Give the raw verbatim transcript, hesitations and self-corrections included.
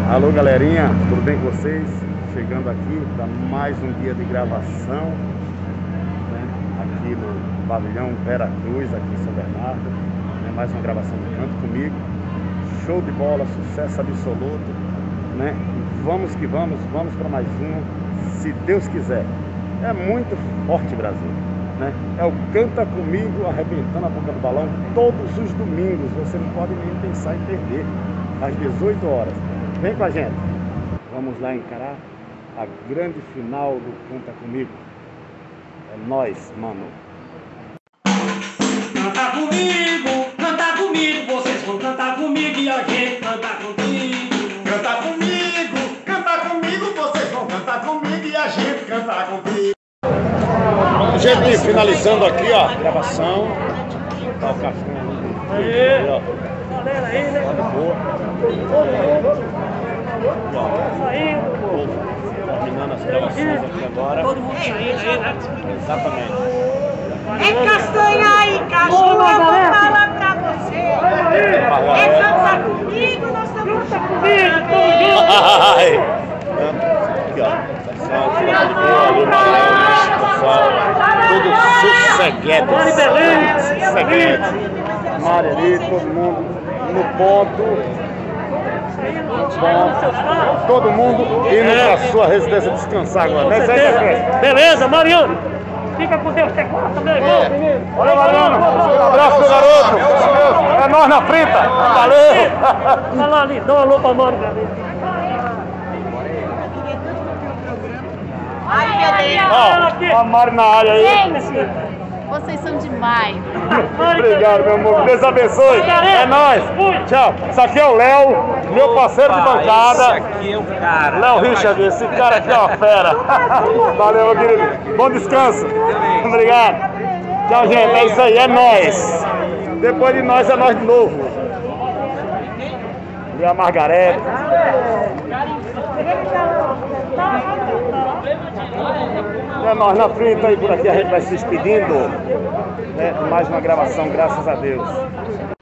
Alô galerinha, tudo bem com vocês? Chegando aqui para mais um dia de gravação, né? Aqui no pavilhão Vera Cruz, aqui em São Bernardo, né? Mais uma gravação do Canto Comigo. Show de bola, sucesso absoluto, né? Vamos que vamos, vamos para mais uma, se Deus quiser. É muito forte, Brasil, né? É o Canta Comigo arrebentando a boca do balão todos os domingos. Você não pode nem pensar em perder, às dezoito horas. Vem com a gente. Vamos lá encarar a grande final do Canta Comigo. É nóis, mano. Canta comigo, canta comigo, vocês vão cantar comigo e a gente canta comigo. Canta comigo, canta comigo, vocês vão cantar comigo e a gente cantar comigo. Gente, finalizando aqui, ó, gravação. Tá o café ali, ó. Galera aí, né? Boa. Saindo, Terminando as gravações aqui agora. todo mundo saindo aí, né? Exatamente. É castanha e cachorro, eu vou falar pra você. É cantar comigo, nós estamos comigo. Ai. Aqui, ó. Pessoal, tudo de boa, ali, Mariana, pessoal. Tudo sosseguedo. Sosseguedo. Mari ali, todo mundo no ponto. Ponto. Todo mundo indo pra sua residência descansar agora. Né? Isso. Beleza, Mariano. Fica com Deus, tem quarta, meu irmão. Valeu, Mariano. Um abraço do garoto. É nós na frita. Valeu. Vai lá ali, dá um alô pra Mano, galera. Ai, meu Deus. Ó, a Mari na área aí. Gente, vocês são demais. Obrigado, meu amor. Deus abençoe. É nóis. Tchau. Isso aqui é o Léo, meu parceiro de bancada. Esse aqui é o cara. Léo Richard, esse cara aqui é uma fera. Valeu, meu querido. Bom descanso. Obrigado. Tchau, gente. É isso aí. É nóis. Depois de nós, é nós de novo. E a Margarete. É nós na frente aí, por aqui a gente vai se despedindo, né? Mais uma gravação, graças a Deus.